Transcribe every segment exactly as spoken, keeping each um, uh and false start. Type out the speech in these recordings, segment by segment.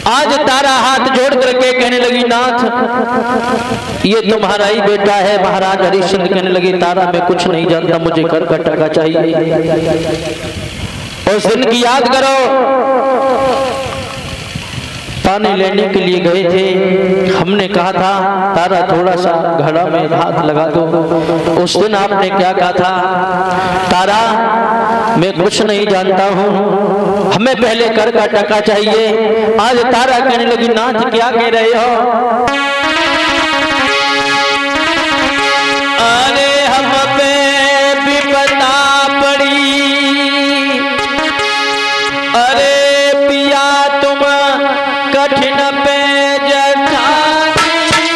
आज तारा हाथ जोड़ करके कहने लगी, नाथ ये तुम्हारा ही बेटा है। महाराज हरिश्चंद्र कहने लगे, तारा मैं कुछ नहीं जानता, मुझे कर का टका चाहिए। उस दिन की याद करो, पानी लेने के लिए गए थे, हमने कहा था तारा थोड़ा सा घड़ा में हाथ लगा दो। उस दिन आपने क्या कहा था, तारा मैं कुछ नहीं जानता हूँ, हमें पहले कर का टका चाहिए। आज तारा कहने लगी, नाथ क्या कह रहे हो? अरे हम पे विपदा पड़ी, अरे पिया तुम कठिन पे जठानी।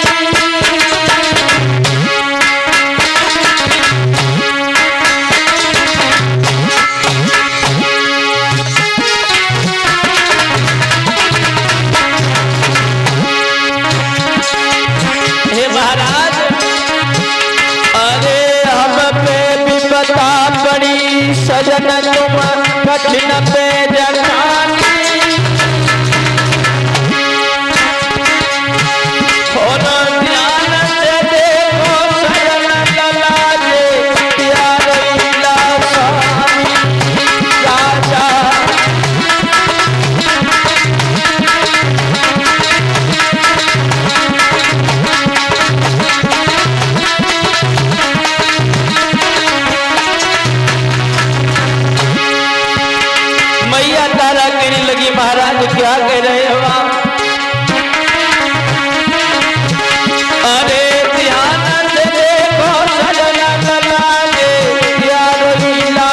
हे महाराज, अरे हम पे विपदा पड़ी, सजन तुम कठिन पे जठानी। मैया तारा कहने लगी, महाराज क्या कह रहे हो आप? अरे ध्यान से देखो सजना कलाले, प्यार लीला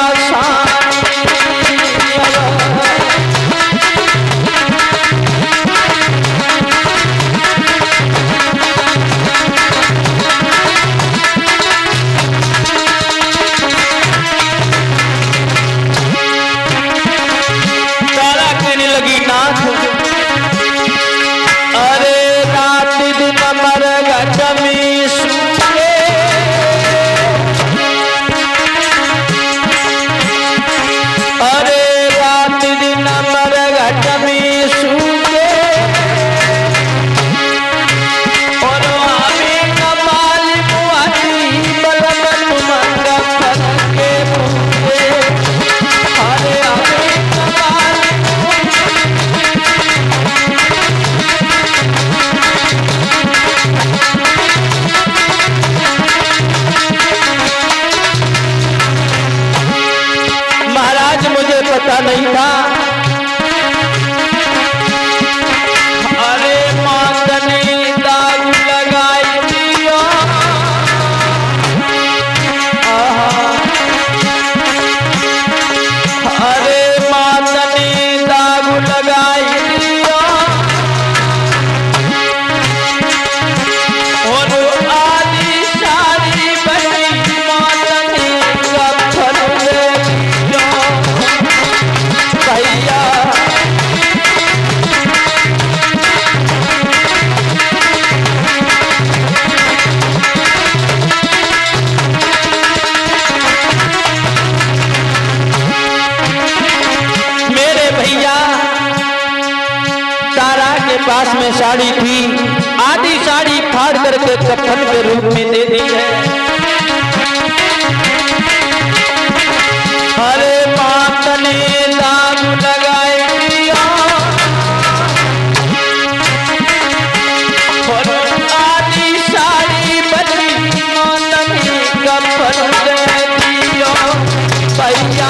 नहीं था। अरे मातनी दाग लगाई दियो, अरे मातनी दाग लगाई दियो, और आदि सारी बनी मातनी कफन दे दियो। भैया मेरे भैया तारा के पास में साड़ी थी, आधी साड़ी फाड़ करके कफन के रूप में दे दी है। अरे मात ने दाग लगाए दिया, और आधी साड़ी बची मातनी कफन दे दिया। भैया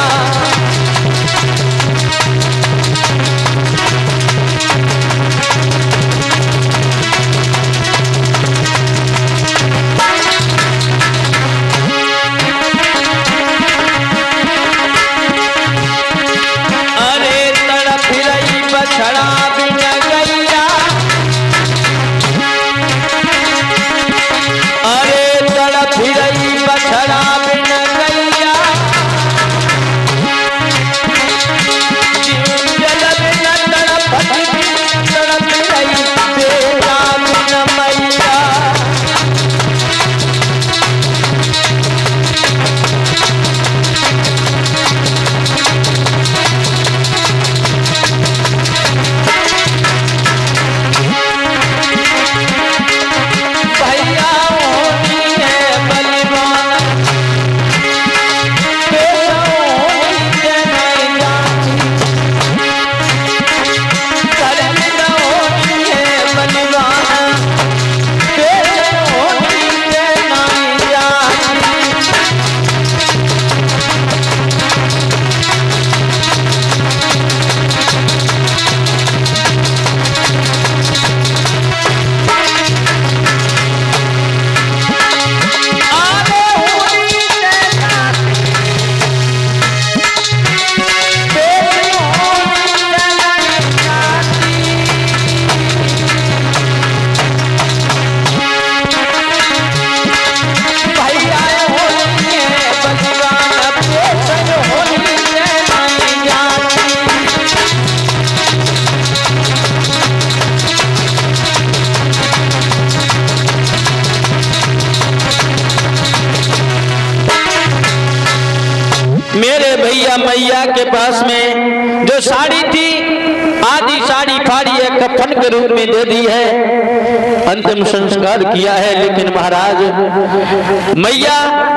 लिया मैया के पास में, जो साड़ी थी आधी साड़ी फाड़ी है, कफन के रूप में दे दी है, अंतिम संस्कार किया है। लेकिन महाराज मैया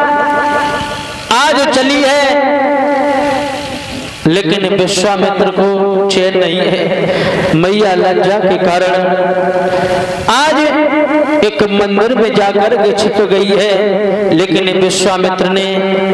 आज चली है, लेकिन विश्वामित्र को चैन नहीं है। मैया लज्जा के कारण आज एक मंदिर में जाकर के छिप गई है। लेकिन विश्वामित्र ने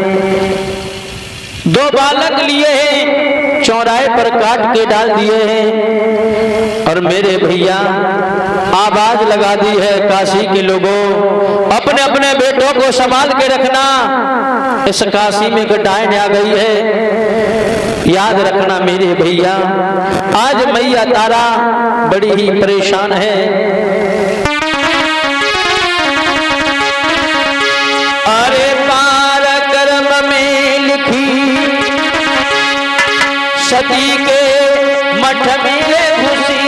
दो बालक लिए हैं, चौराहे पर काट के डाल दिए हैं। और मेरे भैया आवाज लगा दी है, काशी के लोगों अपने अपने बेटों को संभाल के रखना, इस काशी में डायन आ गई है। याद रखना मेरे भैया, आज मैया तारा बड़ी ही परेशान है। अरे पार कर्म में लिखी सती के मठ में घुसी,